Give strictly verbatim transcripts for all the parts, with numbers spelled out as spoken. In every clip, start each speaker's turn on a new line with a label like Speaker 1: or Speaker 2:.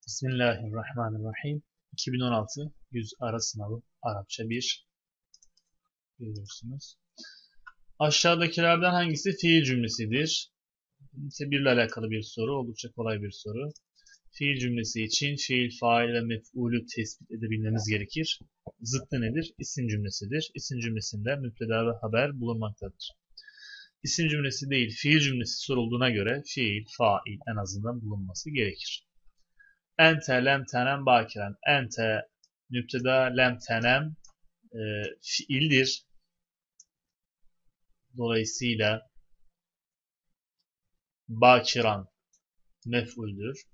Speaker 1: Bismillahirrahmanirrahim. iki bin on altı yüz ara sınavı Arapça bir görüyorsunuz. Aşağıdakilerden hangisi fiil cümlesidir? İşte birle alakalı bir soru. Oldukça kolay bir soru. Fiil cümlesi için fiil, fail ve mef'ulü tespit edebilmemiz gerekir. Zıttı nedir? İsim cümlesidir. İsim cümlesinde müpteda ve haber bulunmaktadır. İsim cümlesi değil, fiil cümlesi sorulduğuna göre fiil, fail en azından bulunması gerekir. Ente lem tenem bakiren. Ente müpteda, lem tenem e, fiildir. Dolayısıyla bakiran mef'uldür.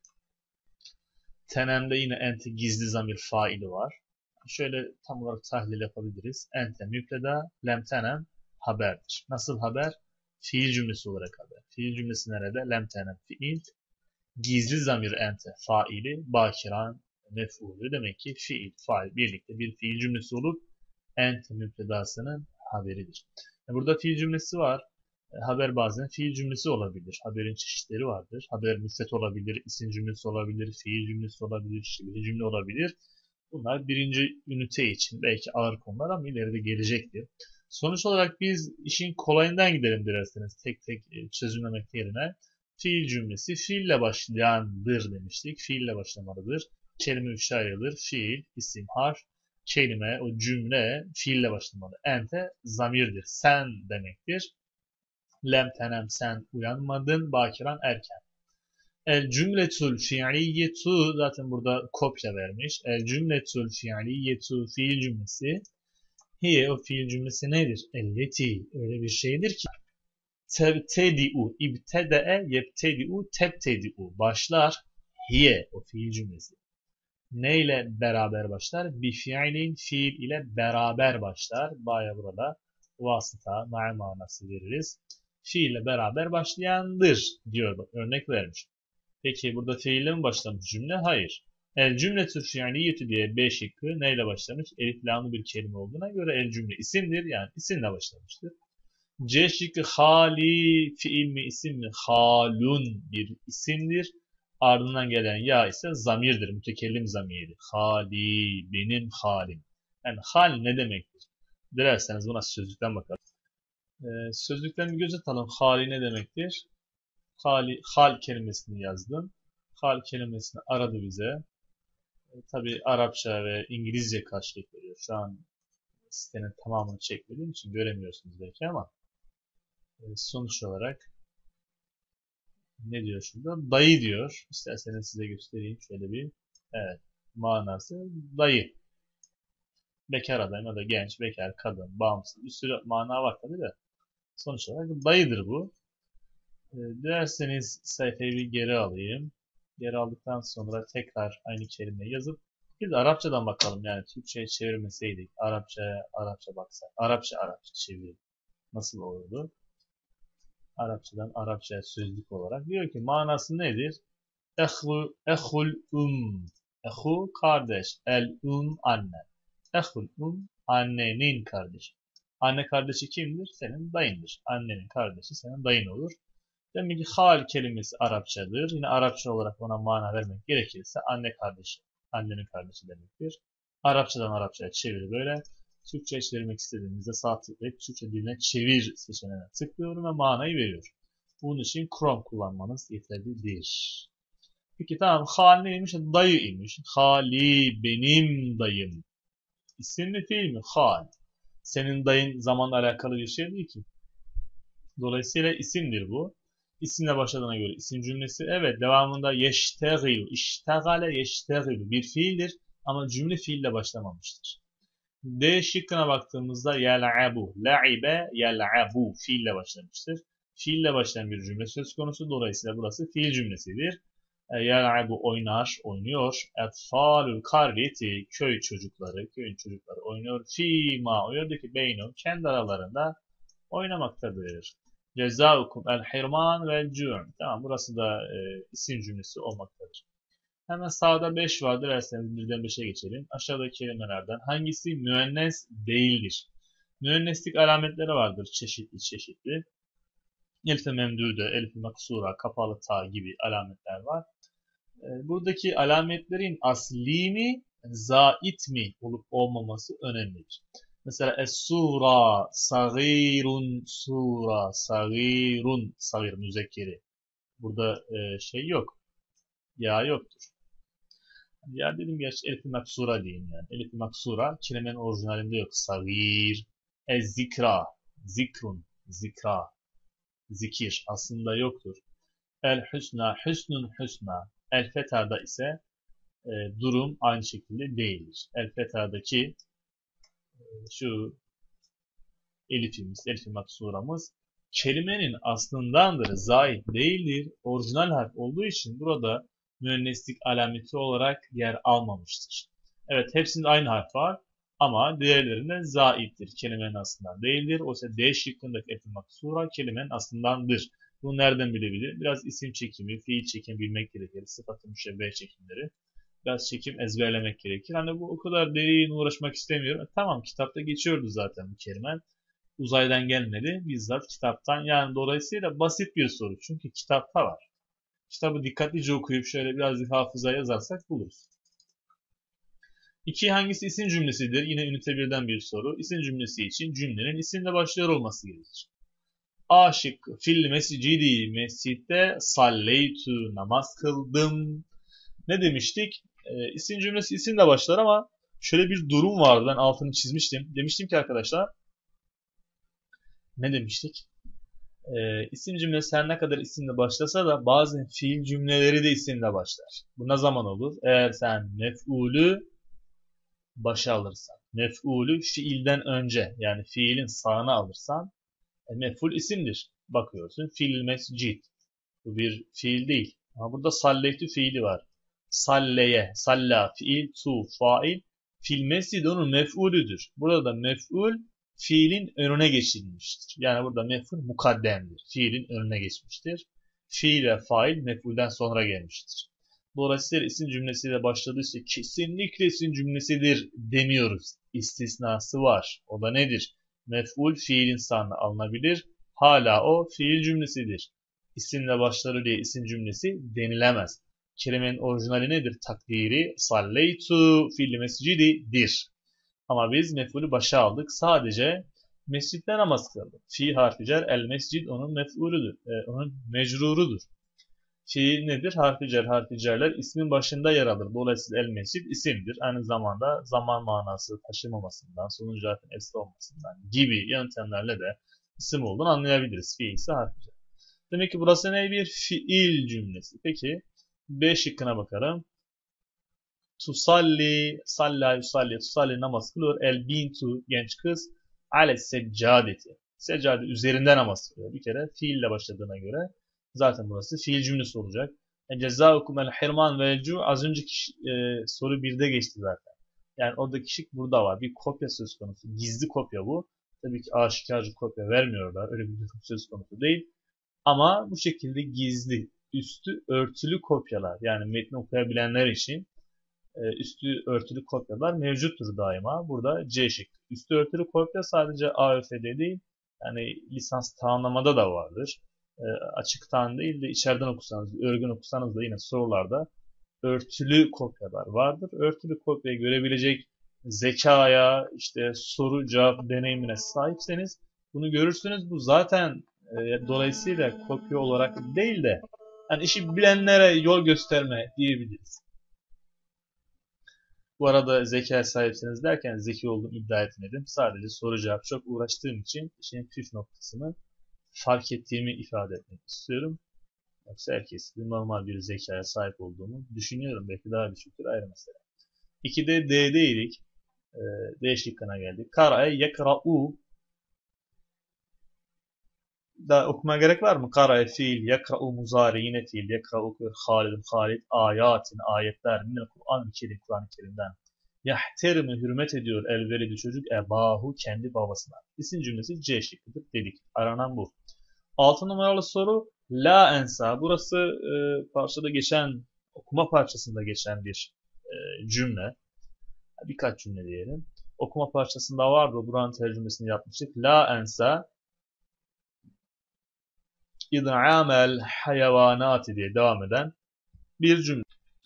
Speaker 1: Tenemde yine ente gizli zamir faili var. Şöyle tam olarak tahlil yapabiliriz. Ente müpteda, lem tenem haberdir. Nasıl haber? Fiil cümlesi olarak haber. Fiil cümlesi nerede? Lem tenem fiil. Gizli zamir ente faili, bakiran mef'ulü. Demek ki fiil, fail birlikte bir fiil cümlesi olup ente müptedasının haberidir. Burada fiil cümlesi var. Haber bazen fiil cümlesi olabilir. Haberin çeşitleri vardır. Haber müsbet olabilir, isim cümlesi olabilir, fiil cümlesi olabilir, şibli cümle olabilir. Bunlar birinci ünite için belki ağır konular ama ileride gelecektir. Sonuç olarak biz işin kolayından gidelim dilerseniz tek tek çözümlemek yerine. Fiil cümlesi fiille başlayandır demiştik. Fiille başlamalıdır. Kelime üçe ayrılır. Fiil, isim, harf, kelime, o cümle fiille başlamalı. Ente zamirdir. Sen demektir. Lem tenem sen uyanmadın. Bakiran erken. El cümletul fiiliyetu zaten burada kopya vermiş. El cümletul fiiliyetu fiil cümlesi. Hiye o fiil cümlesi nedir? Elleti öyle bir şeydir ki tebtedi'u, ibtede'e, yebtedi'u, tebtedi'u. Başlar. Hiye, o fiil cümlesi. Ne ile beraber başlar? Bi fiilin, fiil ile beraber başlar. Baya burada vasıta, ma'i manası veririz. Fiil ile beraber başlayandır diyor. Bak, örnek vermiş. Peki burada fiille mi başlamış cümle? Hayır. El cümletü fiiliyeti diye B şıkkı neyle başlamış? Elif lamlı bir kelime olduğuna göre el cümle isimdir. Yani isimle başlamıştır. C şıkkı hali fiil mi isim mi? Halun bir isimdir. Ardından gelen ya ise zamirdir. Mütekellim zamiri. Hali benim halim. Yani hal ne demektir? Dilerseniz buna sözlükten bakalım. Ee, sözlükten bir göz atalım. Hali ne demektir? Hali, hal kelimesini yazdım. Hal kelimesini aradı bize. E, tabii Arapça ve İngilizce karşılık veriyor. Şu an sitenin tamamını çekmediğim için göremiyorsunuz belki ama sonuç olarak ne diyor şurada? Dayı diyor. İsterseniz size göstereyim şöyle bir. Evet. Manası dayı. Bekar adam ya da genç, bekar, kadın, bağımsız. Bir sürü mana var tabii de. Sonuç olarak dayıdır bu. E, dilerseniz sayfayı bir geri alayım. Geri aldıktan sonra tekrar aynı kelimeyi yazıp bir de Arapçadan bakalım. Yani Türkçe'ye çevirmeseydik. Arapça'ya Arapça baksak. Arapça Arapça çevir. Nasıl olurdu? Arapçadan Arapçaya sözlük olarak diyor ki manası nedir? Ehul, ehul um. Ehu kardeş. El um anne. Ehul um annenin kardeşi. Anne kardeşi kimdir? Senin dayındır. Annenin kardeşi senin dayın olur. Demek ki hal kelimesi Arapçadır. Yine Arapça olarak ona mana vermek gerekirse anne kardeşi, annenin kardeşi demektir. Arapçadan Arapçaya çevir böyle. Türkçe çevirmek istediğimizde sağ tıklayıp Türkçe diline çevir seçeneğine tıklıyorum ve manayı veriyor. Bunun için Chrome kullanmanız yeterlidir. Peki tamam, hal neymiş? Dayıymış. Hali benim dayım. İsim mi fiil mi? Hal. Senin dayın zamanla alakalı bir şey değil ki. Dolayısıyla isimdir bu. İsimle başladığına göre isim cümlesi. Evet, devamında yeştegil, iştegale yeştegil bir fiildir ama cümle fiille başlamamıştır. D şıkkına baktığımızda yel'abu, la'ibe yel'abu fiille başlamıştır. Fiille başlayan bir cümle söz konusu. Dolayısıyla burası fiil cümlesidir. Yel'abu oynar, oynuyor. Etfalul karyeti köy çocukları, köyün çocukları oynuyor. Fîmâ oradaki beynu kendi aralarında oynamaktadır. Cezaukum el hirman vel cu'un. Tamam, burası da e, isim cümlesi olmaktadır. Hemen sağda beş var. Dilerseniz birden beşe geçelim. Aşağıdaki kelimelerden hangisi müennes değildir? Müenneslik alametleri vardır çeşitli çeşitli. Elif-i memdude, elif-i maksura, kapalı ta gibi alametler var. E, buradaki alametlerin asli mi, zait mi olup olmaması önemlidir. Mesela es-sura, sagirun, sura, sagirun, sagir müzekkeri. Burada e, şey yok, ya yoktur. Ya dedim gerçi elif-i maksura diyeyim yani. Elif-i maksura kelimenin orijinalinde yok. Sagir, ez-zikra, zikrun, zikra, zikir aslında yoktur. El-hüsna, hüsnün hüsna. El-fetha'da ise e, durum aynı şekilde değildir. El-fetha'daki e, şu elifimiz, elif-i maksuramız kelimenin aslındandır, zahid değildir. Orijinal harf olduğu için burada müenneslik alameti olarak yer almamıştır. Evet, hepsinde aynı harf var ama diğerlerinde zaittir. Kelimenin aslından değildir. Oysa D şıkkındaki elif-i maksura kelimenin aslındandır. Bunu nereden bilebilir? Biraz isim çekimi, fiil çekimi bilmek gerekir. Sıfat-ı müşebbeh çekimleri. Biraz çekim ezberlemek gerekir. Hani bu o kadar derin uğraşmak istemiyorum. E, tamam, kitapta geçiyordu zaten bu kelime. Uzaydan gelmedi. Bizzat kitaptan. Yani dolayısıyla basit bir soru. Çünkü kitapta var. Kitabı dikkatlice okuyup şöyle birazcık hafızaya yazarsak buluruz. İki, hangisi isim cümlesidir? Yine ünite birden bir soru. İsim cümlesi için cümlenin isimle başlıyor olması gerekir. A şıkkı. Fil mescidi. Mescitte salleytu. Namaz kıldım. Ne demiştik? E, isim cümlesi isimle başlar ama şöyle bir durum vardı. Ben altını çizmiştim. Demiştim ki arkadaşlar, ne demiştik? E, isim cümlesi her ne kadar isimle başlasa da bazen fiil cümleleri de isimle başlar. Bu ne zaman olur? Eğer sen mef'ulü başa alırsan, mef'ulü fiilden önce, yani fiilin sağına alırsan, e, mef'ul isimdir. Bakıyorsun fiil mescid. Bu bir fiil değil. Ama burada salleytü fiili var. Salleye, salla, fiil, tu, fail. Fil mescid onun mef'ulüdür. Burada da mef'ul fiilin önüne geçilmiştir. Yani burada mef'ul mukaddemdir. Fiilin önüne geçmiştir. Fiil ve fail mef'ulden sonra gelmiştir. Dolayısıyla isim cümlesiyle başladıysa kesinlikle isim cümlesidir demiyoruz. İstisnası var. O da nedir? Mef'ul fiilin sağına alınabilir. Hala o fiil cümlesidir. İsimle başları diye isim cümlesi denilemez. Kelimenin orijinali nedir? Takdiri salleytu fil mescididir. Ama biz mef'ulü başa aldık. Sadece mescitte namaz kıldık. Fi harfi cer, el mescid onun mef'ulüdür. E, onun mecrurudur. Fiil nedir? Harfi cer, harfi cerler ismin başında yer alır. Dolayısıyla el mescid isimdir. Aynı zamanda zaman manası taşımamasından, sonuncu harfin esra olmasından gibi yöntemlerle de isim olduğunu anlayabiliriz. Fiil ise harfi cer. Demek ki burası ne? Bir fiil cümlesi. Peki B şıkkına bakalım. Tusalli, salla, yusalli, tusalli namaz kılıyor. El bintu, genç kız. Ale seccadeti. Seccade üzerinde namaz kılıyor. Bir kere fiille başladığına göre zaten burası fiil cümlesi olacak. E, Cezaukum el hirman ve cu az önceki e, soru birde geçti zaten. Yani oradaki şık burada var. Bir kopya söz konusu. Gizli kopya bu. Tabii ki aşikarcı kopya vermiyorlar. Öyle bir durum söz konusu değil. Ama bu şekilde gizli, üstü örtülü kopyalar, yani metni okuyabilenler için e, üstü örtülü kopyalar mevcuttur daima. Burada C şıkkı. Üstü örtülü kopya sadece A Ö F'de değil, yani lisans tamamlamada da vardır. E, açıktan değil de içeriden okusanız, örgün okusanız da yine sorularda örtülü kopyalar vardır. Örtülü kopyayı görebilecek zekaya, işte soru cevap deneyimine sahipseniz bunu görürsünüz. Bu zaten e, dolayısıyla kopya olarak değil de yani işi bilenlere yol gösterme diyebiliriz. Bu arada zeka sahipseniz derken zeki olduğumu iddia etmedim. Sadece soru cevap çok uğraştığım için işin püf noktasını fark ettiğimi ifade etmek istiyorum. Yoksa herkes normal bir zekaya sahip olduğumu düşünüyorum. Belki daha düşüktür, ayrı mesele. ikide D'deydik. Ee, D şıkkına geldik. Kara'ya yekra'u. Da okuma gerek var mı? Kara'ya fiil, yekra'u muzari, yine fiil, yekra'u halidun halid, ayatin, ayetler, minel Kur'an-ı Kerim, Kur'an-ı Kerim'den. Yahterimi hürmet ediyor elvelidi çocuk ebahu kendi babasına. İsim cümlesi C şıkkıdır dedik. Aranan bu. Altı numaralı soru la ensa. Burası e, parçada geçen, okuma parçasında geçen bir e, cümle. Birkaç cümle diyelim. Okuma parçasında vardı. Buranın tercümesini yapmıştık. La ensa id'amel hayvanati diye devam eden bir cümle.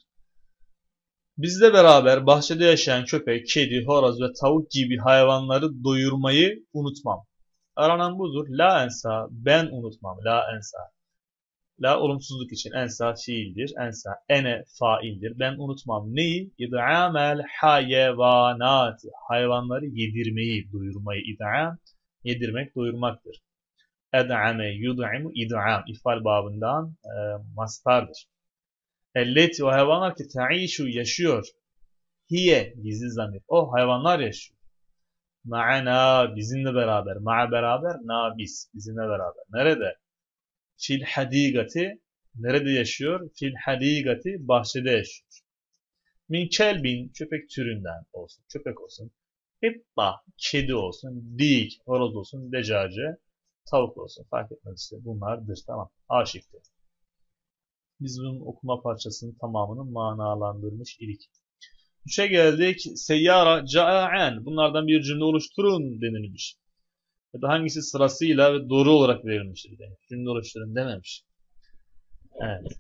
Speaker 1: Bizle beraber bahçede yaşayan köpek, kedi, horoz ve tavuk gibi hayvanları doyurmayı unutmam. Aranan budur. La ensa, ben unutmam. La ensa. La olumsuzluk için ensa fiildir. Ensa ene faildir. Ben unutmam. Neyi? İd'amel hayvanati. Hayvanları yedirmeyi, doyurmayı. İd'am, yedirmek, doyurmaktır. Ed'ame, yud'imu, id'am. İfal babından e, mastardır. Elleti, o hayvanlar ki ta'işu, yaşıyor. Hiye, gizli zamir. O hayvanlar yaşıyor. Ma'ana, bizimle beraber. Ma'a beraber, na biz. Bizimle beraber. Nerede? Fil hadigati, nerede yaşıyor? Fil hadigati, bahçede yaşıyor. Min kelbin, köpek türünden olsun. Köpek olsun. Hitta, kedi olsun. Dik, horoz olsun. Decace, tavuk olsun. Fark etmez işte. Bunlardır. Tamam. Aşıktır. Biz bunun okuma parçasının tamamını manalandırmış idik. Üçe geldik. Seyyara ca'en. Bunlardan bir cümle oluşturun denilmiş. Ya da hangisi sırasıyla ve doğru olarak verilmiştir. Yani cümle oluşturun dememiş. Evet.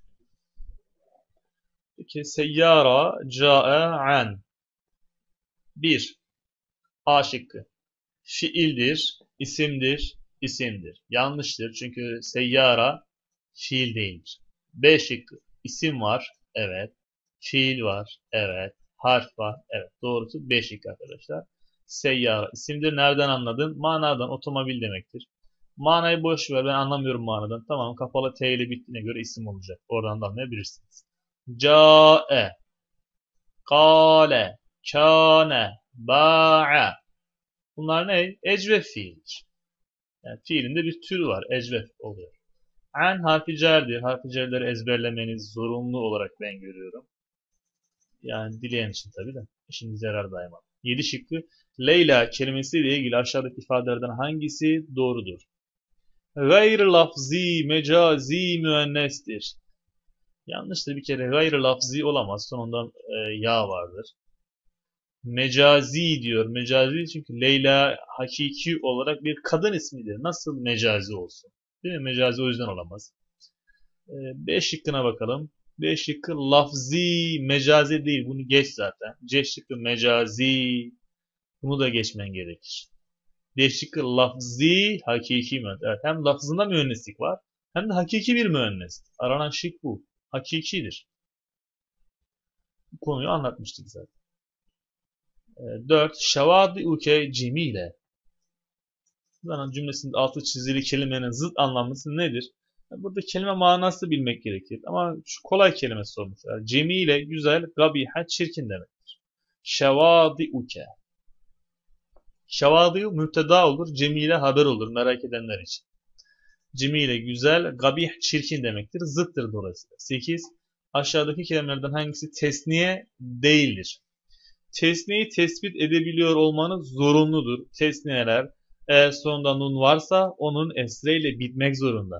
Speaker 1: Peki seyyara ca'en. Bir. A şıkkı. Fiildir, isimdir, isimdir. Yanlıştır çünkü seyyara fiil değildir. B şıkkı. İsim var, evet. Fiil var, evet. Harf var, evet. Doğrusu B şıkkı arkadaşlar. Seyyara isimdir. Nereden anladın? Manadan, otomobil demektir. Manayı boş ver, ben anlamıyorum manadan. Tamam, kapalı T ile bittiğine göre isim olacak. Oradan da anlayabilirsiniz. Ca'e, kâle, kâne, ba'a. Bunlar ne? Ecvef fiildir. Yani fiilinde bir tür var. Ecvef oluyor. En harfi cerdir. Harfi cerleri ezberlemeniz zorunlu olarak ben görüyorum. Yani dileyen için tabii de. İşinize yarar daima. Yedi şıkkı. Leyla kelimesiyle ilgili aşağıdaki ifadelerden hangisi doğrudur? Gayr lafzi, mecazi müennestir. Yanlıştır bir kere. Gayr lafzi olamaz. Sonunda e, ya vardır. Mecazi diyor. Mecazi çünkü Leyla hakiki olarak bir kadın ismidir. Nasıl mecazi olsun? Değil mi? Mecazi o yüzden olamaz. Ee, B şıkkına bakalım. B şıkkı lafzi, mecazi değil. Bunu geç zaten. C şıkkı mecazi. Bunu da geçmen gerekir. D şıkkı lafzi, hakiki müennes. Evet, hem lafzında müenneslik var hem de hakiki bir müennes. Aranan şık bu. Hakikidir. Bu konuyu anlatmıştık zaten. dört. Şevadi uke cemile. Bunların cümlesinde altı çizili kelimenin zıt anlamlısı nedir? Burada kelime manası bilmek gerekir. Ama şu kolay kelime sormuşlar. Cemile, güzel, gabiha, çirkin demektir. Şevadi uke. Şevadi müpteda olur, cemile haber olur merak edenler için. Cemile, güzel, gabih, çirkin demektir. Zıttır dolayısıyla. sekiz. Aşağıdaki kelimelerden hangisi tesniye değildir? Tesniyeyi tespit edebiliyor olmanız zorunludur. Tesniyeler eğer sonunda nun varsa onun esreyle bitmek zorunda.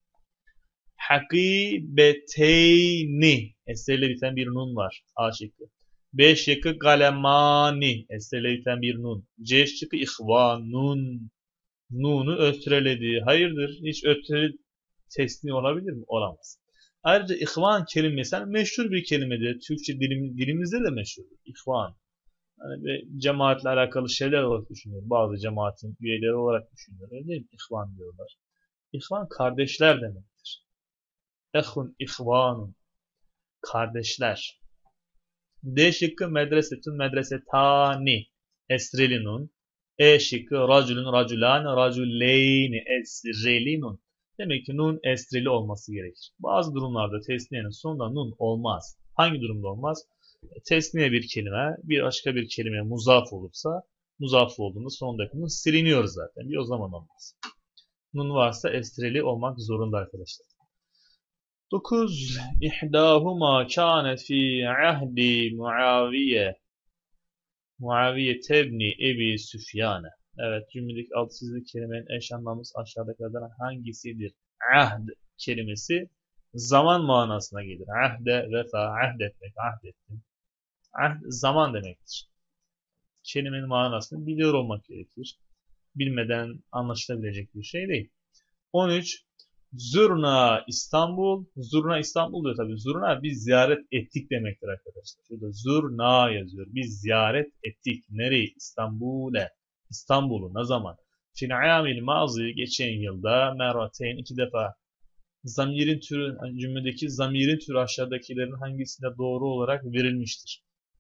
Speaker 1: Hakibeteyni esreyle biten bir nun var. A şıkkı. B şıkkı galemani esreyle biten bir nun. C şıkkı ihvanun. Nunu ötreledi. Hayırdır? Hiç ötreli tesniye olabilir mi? Olamaz. Ayrıca ihvan kelimesi yani meşhur bir kelimedir. Türkçe dilim, dilimizde de meşhurdur. İhvan. Hani bir cemaatle alakalı şeyler olarak düşünüyor. Bazı cemaatin üyeleri olarak düşünüyor. Öyle değil mi? İhvan diyorlar. İhvan kardeşler demektir. Ehun ihvanun. Kardeşler. D şıkkı medresetun medresetani. Esrelinun. E şıkkı raculun raculan raculeyni esrelinun. Demek ki nun esreli olması gerekir. Bazı durumlarda tesniyenin sonunda nun olmaz. Hangi durumda olmaz? Tesniye bir kelime, bir başka bir kelime muzaf olursa, muzaf olduğunda sonundaki nun siliniyor zaten. Bir o zaman olmaz. Nun varsa esreli olmak zorunda arkadaşlar. dokuz. İhdahuma kânet fî ahdi Muaviye. Muaviye tebni Ebi Süfyane. Evet, cümledeki altı çizili kelimenin eş anlamlısı aşağıdakilerden hangisidir? Ahd kelimesi zaman manasına gelir. Ahde, vefa, ahdetmek, ahdettim. Ahd zaman demektir. Kelimenin manasını biliyor olmak gerekir. Bilmeden anlaşılabilecek bir şey değil. on üç. Zurna İstanbul. Zurna İstanbul diyor tabii. Zurna biz ziyaret ettik demektir arkadaşlar. Şurada zurna yazıyor. Biz ziyaret ettik. Nereyi? İstanbul'e. İstanbul'u ne zaman? Fil amil mazi geçen yılda merrateyn iki defa. Zamirin türü, hani cümledeki zamirin türü aşağıdakilerin hangisinde doğru olarak verilmiştir?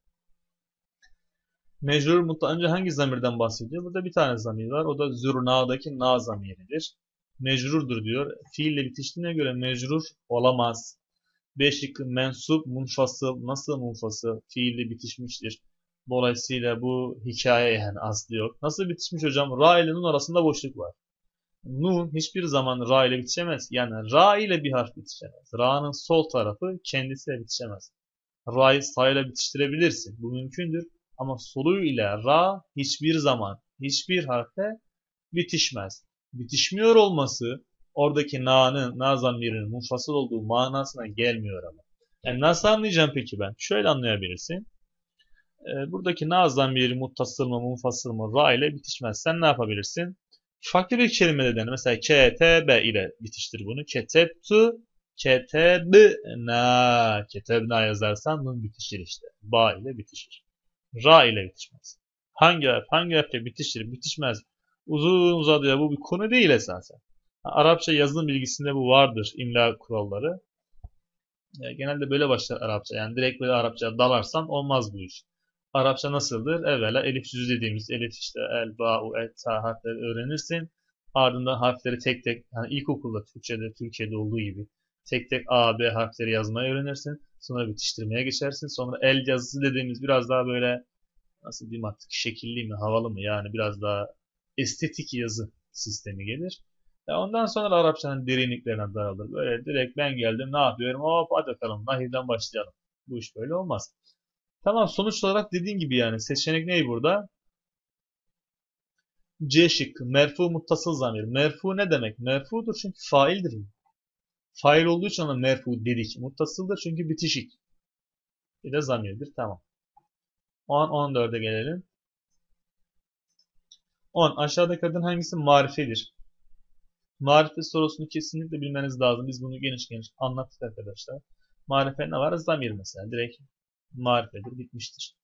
Speaker 1: Mecrur mutlak önce hangi zamirden bahsediyor? Burada bir tane zamir var. O da zurna'daki na zamiridir. Mecrurdur diyor. Fiille bitiştiğine göre mecrur olamaz. B şıkkı mensup, munfasıl. Nasıl munfasıl? Fiille bitişmiştir. Dolayısıyla bu hikaye yani aslı yok. Nasıl bitişmiş hocam? Ra ile nun arasında boşluk var. Nun hiçbir zaman ra ile bitişemez. Yani ra ile bir harf bitişemez. Ra'nın sol tarafı kendisiyle bitişemez. Ra'yı sağ ile bitiştirebilirsin. Bu mümkündür. Ama solu ile ra hiçbir zaman hiçbir harfe bitişmez. Bitişmiyor olması oradaki na'nın, na zamirinin munfasıl olduğu manasına gelmiyor ama. Yani nasıl anlayacağım peki ben? Şöyle anlayabilirsin. Ee, buradaki na zamiri muttasıl mı munfasıl mı ra ile bitişmez. Sen ne yapabilirsin? Farklı bir kelime de dene. Mesela ketebe ile bitiştir bunu. Ketebtu, ketebna. Ketebna yazarsan bunun bitişir işte. Ba ile bitişir. Ra ile bitişmez. Hangi harf, hangi harfle bitişir, bitişmez. Uzun uzadıya bu bir konu değil esasen. Arapça yazılım bilgisinde bu vardır, imla kuralları. Yani genelde böyle başlar Arapça. Yani direkt böyle Arapça dalarsan olmaz bu iş. Arapça nasıldır? Evvela elif yüzü dediğimiz elif işte el, ba, u, et, ta harfleri öğrenirsin. Ardından harfleri tek tek, yani ilkokulda Türkçe'de, Türkiye'de olduğu gibi tek tek A, B harfleri yazmayı öğrenirsin. Sonra bitiştirmeye geçersin. Sonra el yazısı dediğimiz biraz daha böyle nasıl diyeyim artık şekilli mi, havalı mı yani biraz daha estetik yazı sistemi gelir. E ondan sonra Arapçanın derinliklerine daralır. Böyle direkt ben geldim ne yapıyorum? Hop hadi bakalım nahivden başlayalım. Bu iş böyle olmaz. Tamam sonuç olarak dediğin gibi yani seçenek ne burada? C şıkkı. Merfu muttasıl zamir. Merfu ne demek? Merfudur çünkü faildir. Fail olduğu için ona merfu dedik. Muttasıldır çünkü bitişik. Bir de zamirdir. Tamam. on on dörde gelelim. on. Aşağıdaki adın hangisi marifedir? Marife sorusunu kesinlikle bilmeniz lazım. Biz bunu geniş geniş anlattık arkadaşlar. Marife ne var? Zamir mesela. Direkt marifedir. Bitmiştir.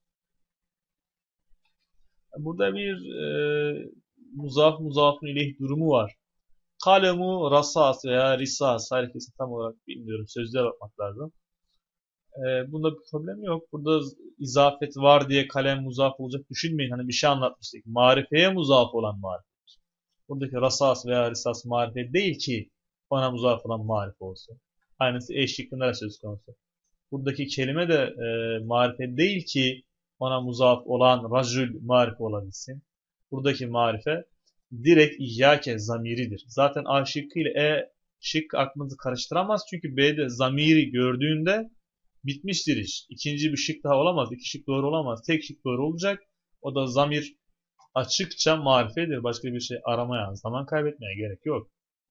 Speaker 1: Burada bir e, muzaf muzafun ileyh durumu var. Kalemu rasas veya risas hareketini tam olarak bilmiyorum. Sözlüğe bakmak lazım. E, bunda bir problem yok. Burada izafet var diye kalem muzaf olacak düşünmeyin. Hani bir şey anlatmıştık. Marifeye muzaf olan marife. Buradaki rasas veya risas marife değil ki ona muzaf olan marife olsun. Aynısı eş şıkkında da söz konusu. Buradaki kelime de e, marife değil ki ona muzaf olan racül marife olabilsin. Buradaki marife direkt iyyake zamiridir. Zaten A şıkkı ile E şıkkı aklınızı karıştıramaz. Çünkü B'de zamiri gördüğünde bitmiştir iş. İkinci bir şık daha olamaz. İki şık doğru olamaz. Tek şık doğru olacak. O da zamir açıkça marifedir. Başka bir şey aramaya, zaman kaybetmeye gerek yok.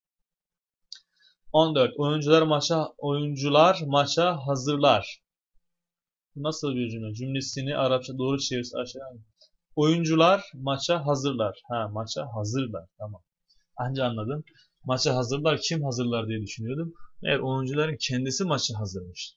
Speaker 1: on dört. Oyuncular maça oyuncular maça hazırlar. Bu nasıl bir cümle? Cümlesini Arapça doğru çevirisi aşağı. Oyuncular maça hazırlar. Ha, maça hazırlar. Tamam. Anca anladım. Maça hazırlar. Kim hazırlar diye düşünüyordum. Eğer oyuncuların kendisi maça hazırmış.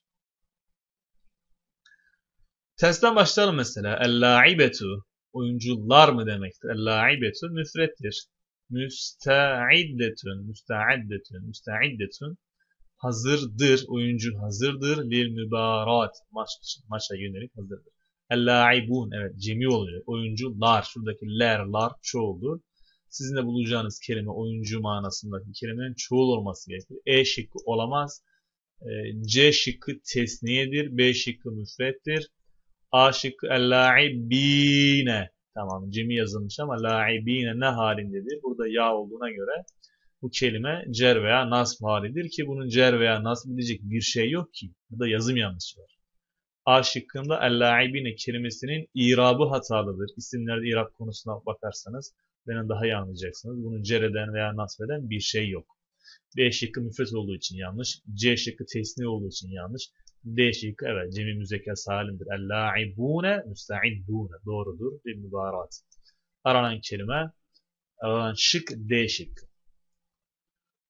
Speaker 1: Testten başlayalım mesela. El-la'ibetu. Oyuncular mı demektir? El-la'ibetu müfrettir. Müsta'iddetun. Müsta'iddetun. Müsta'iddetun. Hazırdır. Oyuncu hazırdır. Lil mübarat. Maç için. Maça yönelik hazırdır. El-la'ibun. Evet cemi oluyor. Oyuncular. Şuradaki lerlar çoğuldur. Sizin de bulacağınız kelime oyuncu manasındaki kelimenin çoğul olması gerekir. E şıkkı olamaz. C şıkkı tesniyedir. B şıkkı müfrettir. A şıkkı el-la'ibine. Tamam cemi yazılmış ama la'ibine ne halindedir? Burada ya olduğuna göre bu kelime cer veya nasb halidir ki bunun cer veya nasb edecek bir şey yok ki. Burada yazım yanlışı var. A şıkkında el-la'ibine kelimesinin irabı hatalıdır. İsimlerde irab konusuna bakarsanız beni daha iyi anlayacaksınız. Bunu cer eden veya nasb eden bir şey yok. B şıkkı müfret olduğu için yanlış. C şıkkı tesni olduğu için yanlış. D şıkkı evet cemi müzekker salimdir. El-la'ibune müsta'iddune doğrudur. Bir mübarat. Aranan kelime, aranan şık D şıkkı.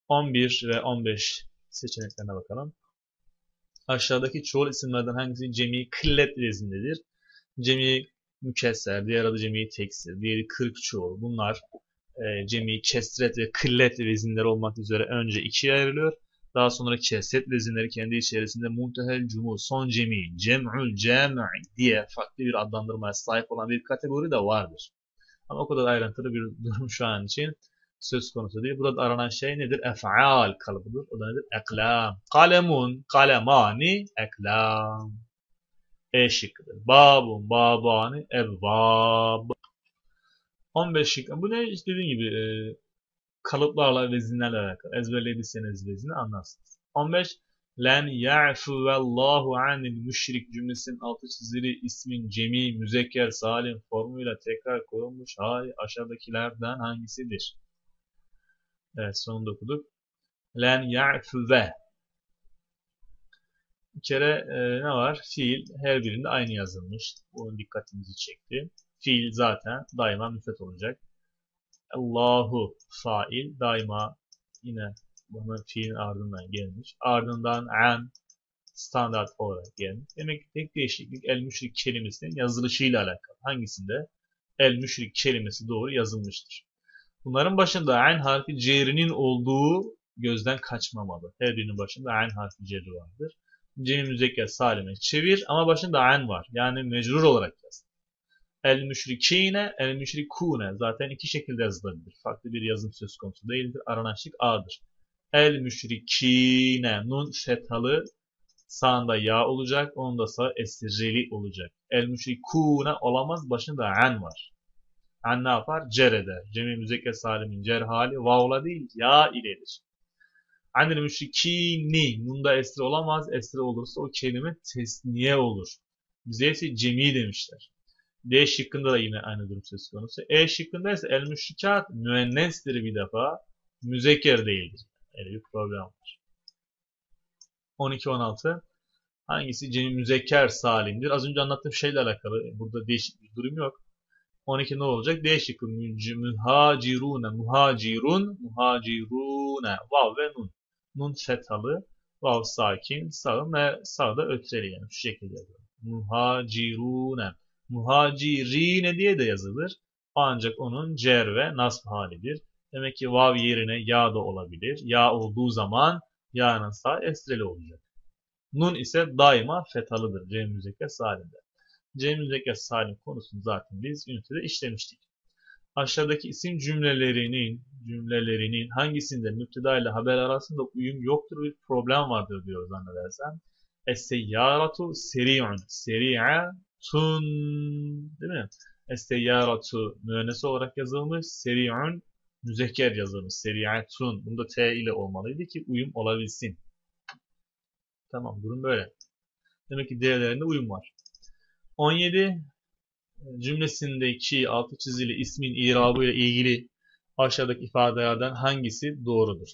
Speaker 1: on bir ve on beş seçeneklerine bakalım. Aşağıdaki çoğul isimlerden hangisi cemi kıllet vezindedir? Cemi mükesser, diğer adı cemi teksir, diğeri kırk çoğul. Bunlar e, cemi kesret ve kıllet vezinleri olmak üzere önce ikiye ayrılıyor. Daha sonra kesret vezinleri kendi içerisinde muntehel cumu, son cemi, cem'ül cem'i diye farklı bir adlandırmaya sahip olan bir kategori de vardır. Ama o kadar ayrıntılı bir durum şu an için söz konusu değil. Burada aranan şey nedir? Ef'al kalıbıdır. O da nedir? Eklam. Kalemun, kalemani, eklam. E şıkkıdır. Babun, babani, evvab. on beş şık. Bu ne? İşte dediğim gibi e, kalıplarla, vezinlerle alakalı. Ezberlediyseniz vezini anlarsınız. on beş. Len ya'fuvellahu anil müşrik cümlesinin altı çizili ismin cemi, müzekker, salim formuyla tekrar koyulmuş hay aşağıdakilerden hangisidir? Evet, sonunda okuduk. Len ya'fuve. Bir kere e, ne var? Fiil her birinde aynı yazılmış. Bunun dikkatimizi çekti. Fiil zaten daima müfret olacak. Allahu fail daima yine bunun fiilin ardından gelmiş. Ardından an standart olarak gelmiş. Demek ki tek değişiklik el müşrik kelimesinin yazılışıyla alakalı. Hangisinde el müşrik kelimesi doğru yazılmıştır. Bunların başında an harfi cerinin olduğu gözden kaçmamalı. Her birinin başında an harfi ceri vardır. Cemi müzekker salime çevir ama başında an var. Yani mecrur olarak yaz. El müşrikine, el müşrikune zaten iki şekilde yazılabilir. Farklı bir yazım söz konusu değildir. Aranan şık A'dır. El müşrikine nun fethalı sağında ya olacak. Onun da sağ esrili olacak. El müşrikune olamaz. Başında an var. An ne yapar? Cer eder. Cemi müzekker salimin cer hali vavla değil ya iledir. Anil müşrikini nunda esri olamaz. Esri olursa o kelime tesniye olur. Bize ise cemi demişler. D şıkkında da yine aynı durum söz konusu. E şıkkında ise el müşrikat müennestir bir defa. Müzekker değildir. Öyle bir problem var. on iki on altı. Hangisi cemi müzekker salimdir? Az önce anlattığım şeyle alakalı. Burada değişik bir durum yok. on iki ne olacak? D şıkkı muhacirune, muhacirun, muhacirune. Vav ve nun. Nun fethalı, vav sakin, sağı ve sağda ötreli yani şu şekilde yazılır. Muhacirune. Muhacirine diye de yazılır. Ancak onun cer ve nasb halidir. Demek ki vav yerine ya da olabilir. Ya olduğu zaman ya'nın sağ esreli olacak. Nun ise daima fethalıdır cem müzekker salimde. Cem müzekker salim konusunu zaten biz ünitede işlemiştik. Aşağıdaki isim cümlelerinin cümlelerinin hangisinde müpteda ile haber arasında uyum yoktur, bir problem vardır diyor zannedersem. Es-seyyaratu seri'un. Seri'atun değil mi? Es-seyyaratu müennesi olarak yazılmış. Seri'un müzekker yazılmış. Seri'atun. Bunda T ile olmalıydı ki uyum olabilsin. Tamam, durum böyle. Demek ki diğerlerinde uyum var. on yedi cümlesindeki altı çizili ismin irabı ile ilgili aşağıdaki ifadelerden hangisi doğrudur?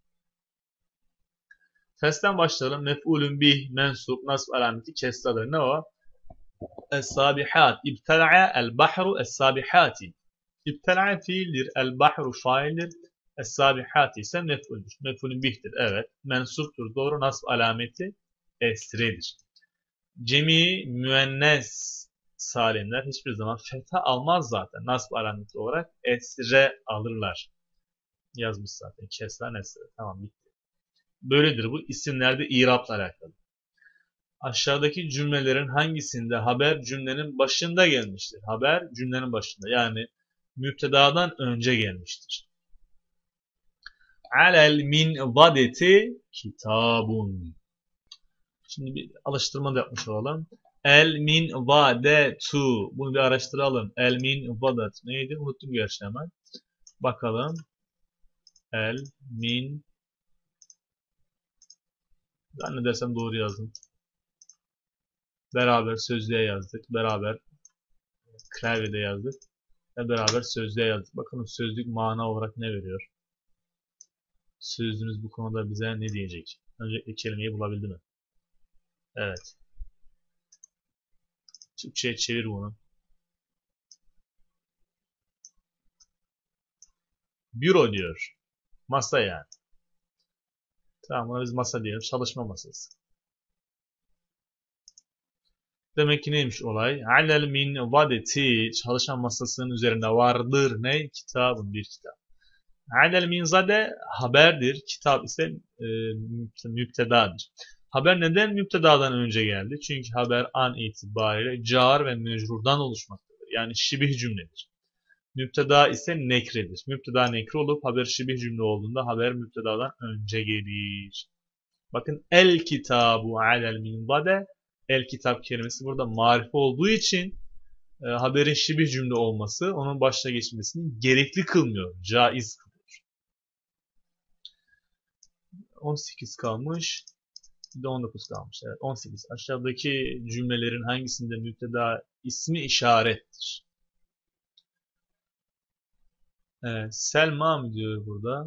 Speaker 1: Testten başlayalım. Mef'ulün bih, mensup, nasb alameti kesradır. Ne o? Es-sabihat. İbtela'a el-bahru es-sabihati. İbtela'a fiildir. El-bahru faildir. Es-sabihati ise mef'uldür. Mef'ulün bihtir. Evet. Mensuptur. Doğru. Nasb alameti esredir. Cemi müennes salimler hiçbir zaman fetha almaz zaten. Nasb alameti olarak esre alırlar. Yazmış zaten. Kesra esre. Tamam, bitti. Böyledir bu isimlerde irapla alakalı. Aşağıdaki cümlelerin hangisinde haber cümlenin başında gelmiştir? Haber cümlenin başında, yani müptedadan önce gelmiştir. Alel min vadeti kitabun. Şimdi bir alıştırma da yapmış olalım. El min vadetu. Bunu bir araştıralım. El min vadet neydi? Unuttum gerçi hemen. Bakalım. El min, zannedersem doğru yazdım. Beraber sözlüğe yazdık. Beraber klavyede yazdık. Ve beraber sözlüğe yazdık. Bakalım sözlük mana olarak ne veriyor? Sözlüğümüz bu konuda bize ne diyecek? Öncelikle kelimeyi bulabildi mi? Evet. Türkçe'ye çevir bunu. Büro diyor. Masa yani. Tamam, buna biz masa diyelim. Çalışma masası. Demek ki neymiş olay? Alel min vadeti, çalışma masasının üzerinde vardır ne? Kitabın, bir kitap. Alel min zade haberdir. Kitap ise e, müptedadır. Haber neden müptedadan önce geldi? Çünkü haber an itibariyle car ve mecrurdan oluşmaktadır. Yani şibih cümledir. Müpteda ise nekredir. Müpteda nekre olup haber şibih cümle olduğunda haber müptedadan önce gelir. Bakın el kitabu alel minzade, el kitap kelimesi burada marife olduğu için e, haberin şibih cümle olması onun başta geçmesini gerekli kılmıyor. Caiz kılıyor. on sekiz kalmış. Bir de on dokuz kalmış. Evet, on sekiz. Aşağıdaki cümlelerin hangisinde müpteda ismi işarettir? Evet, Selma mı diyor burada?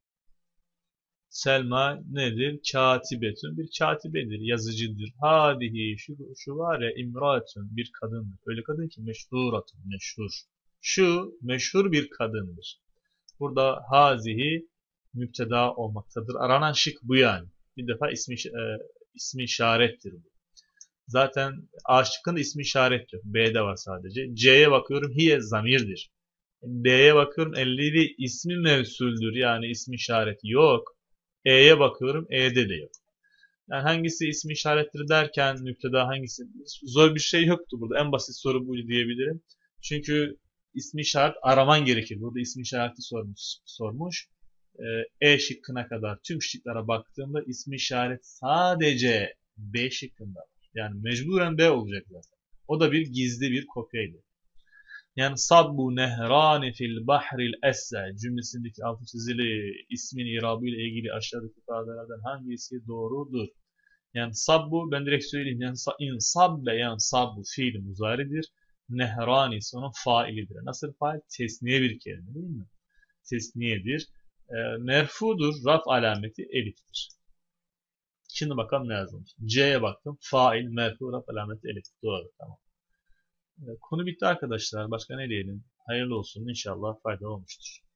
Speaker 1: Selma nedir? Katibetün. Bir katibedir, yazıcıdır. Hadihi, şu, şu var ya, imratun, bir kadındır. Öyle kadın ki meşhuratun, meşhur. Şu meşhur bir kadındır. Burada hazihi müpteda olmaktadır. Aranan şık bu yani. Bir defa ismi, e, ismi işarettir bu. Zaten A şıkkında ismi işaret yok. B'de var sadece. C'ye bakıyorum, hiye zamirdir. D'ye bakıyorum, elli ismi mevsuldür. Yani ismi işareti yok. E'ye bakıyorum, E'de de yok. Yani hangisi ismi işarettir derken müpteda hangisi? Zor bir şey yoktu burada. En basit soru bu diyebilirim. Çünkü ismi işaret araman gerekir. Burada ismi işareti sormuş. sormuş. E şıkkına kadar tüm şıklara baktığımda ismi işaret sadece B şıkkında var. Yani mecburen B olacak zaten. O da bir gizli bir kopyaydı. Yani sabbu nehrani fil bahril esse cümlesindeki altı çizili ismin irabı ile ilgili aşağıdaki ifadelerden hangisi doğrudur? Yani sabbu, ben direkt söyleyeyim. Yani in sabbe, yani sabbu fiil muzaridir. Nehrani onun failidir. Nasıl fail? Tesniye bir kelime değil mi? Tesniyedir. E, merfudur. Raf alameti eliftir. Şimdi bakalım ne yazılmış. C'ye baktım. Fail, merfu, raf alameti elif. Doğru, tamam. Konu bitti arkadaşlar. Başka ne diyelim? Hayırlı olsun. İnşallah faydalı olmuştur.